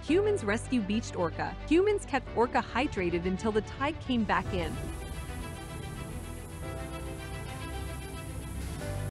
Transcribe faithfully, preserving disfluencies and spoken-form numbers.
Humans rescue beached orca. Humans kept orca hydrated until the tide came back in.